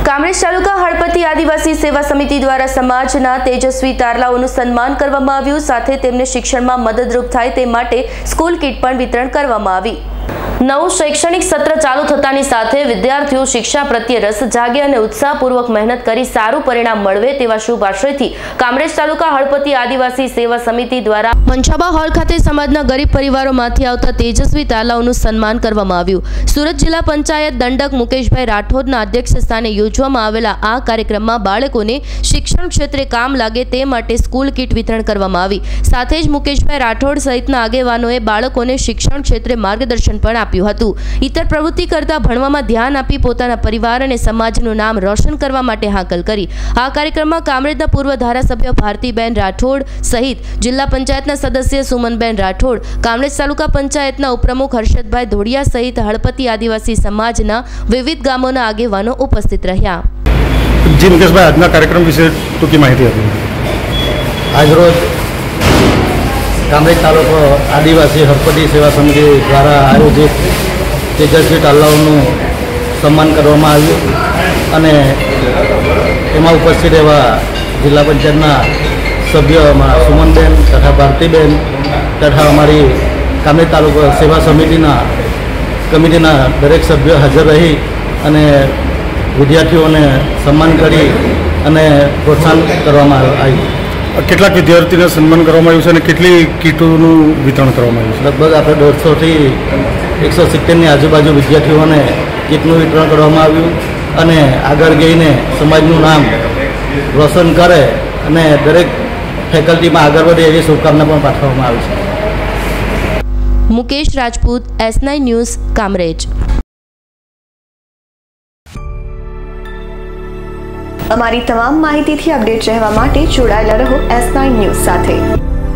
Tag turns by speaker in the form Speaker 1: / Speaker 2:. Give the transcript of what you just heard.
Speaker 1: કામરેજ તાલુકા હળપતિ આદિવાસી સેવા સમિતિ દ્વારા સમાજના તેજસ્વી તારલાઓનું સન્માન કરવામાં આવ્યું, સાથે તેમને શિક્ષણમાં મદદરૂપ થાય તે માટે સ્કૂલ કીટ પણ વિતરણ કરવામાં આવી। નવું શૈક્ષણિક સત્ર ચાલુ થતાની સાથે વિદ્યાર્થીઓ શિક્ષા પ્રત્યે રસ જાગે અને ઉત્સાહપૂર્વક મહેનત કરી સારું પરિણામ મળવે તેવા શુભ આશયથી કામરેજ તાલુકા હળપતિ આદિવાસી સેવા સમિતિ દ્વારા મંછાબા હોલ ખાતે સમાજના ગરીબ પરિવારોમાંથી આવતા તેજસ્વી તારલાઓનું સન્માન કરવામાં આવ્યું। સુરત જિલ્લા પંચાયત દંડક મુકેશભાઈ રાઠોડના અધ્યક્ષ સ્થાને યોજવામાં આવેલા આ કાર્યક્રમમાં બાળકોને શિક્ષણ ક્ષેત્રે કામ લાગે તે માટે સ્કૂલ કીટ વિતરણ કરવામાં આવી। સાથે જ મુકેશભાઈ રાઠોડ સહિતના આગેવાનોએ બાળકોને શિક્ષણ ક્ષેત્રે માર્ગદર્શન પણ આપ્યું હતું। ઇતર પ્રવૃત્તિ કરતા ભણવામાં ધ્યાન આપી પોતાના પરિવાર અને સમાજનું નામ રોશન કરવા માટે હાકલ કરી। આ કાર્યક્રમમાં કામરેજના પૂર્વ ધારાસભ્ય ભારતીબેન રાઠોડ સહિત જિલ્લા પંચાયતના સદસ્ય સુમનબેન રાઠોડ, કામરેજ તાલુકા પંચાયતના ઉપપ્રમુખ હર્ષદભાઈ ધોડિયા સહિત હળપતિ આદિવાસી સમાજના વિવિધ ગામોના આગેવાનો ઉપસ્થિત રહ્યા।
Speaker 2: જી મુકેશભાઈ, આજના કાર્યક્રમ વિશે ટૂંકી માહિતી આપો।
Speaker 3: આજરોજ કામરેજ તાલુકો આદિવાસી હળપતિ સેવા સમિતિ દ્વારા આયોજિત તેજસ્વી તારલાઓનું સન્માન કરવામાં આવ્યું અને એમાં ઉપસ્થિત એવા જિલ્લા પંચાયતના સભ્ય સુમનબેન તથા ભારતીબેન તથા અમારી કામરેજ તાલુકા સેવા કમિટીના દરેક સભ્યો હાજર રહી અને વિદ્યાર્થીઓને સન્માન કરી અને પ્રોત્સાહન કરવામાં આવ્યું।
Speaker 2: કેટલાક વિદ્યાર્થીઓને સન્માન કરવામાં આવ્યું છે અને કેટલી કીટોનું વિતરણ કરવામાં આવ્યું છે?
Speaker 3: લગભગ આપણે 150 થી 170ની આજુબાજુ વિદ્યાર્થીઓને કીટનું વિતરણ કરવામાં આવ્યું અને આગળ જઈને સમાજનું નામ રોશન કરે અને દરેક ફેકલ્ટીમાં આગળ વધે એવી શુભકામના પણ પાઠવવામાં આવી છે।
Speaker 1: Mukesh Rajput, S9 news, Kamrej.
Speaker 4: અમારી તમામ માહિતીથી અપડેટ રહેવા માટે જોડાયેલા રહો S9 ન્યૂઝ સાથે।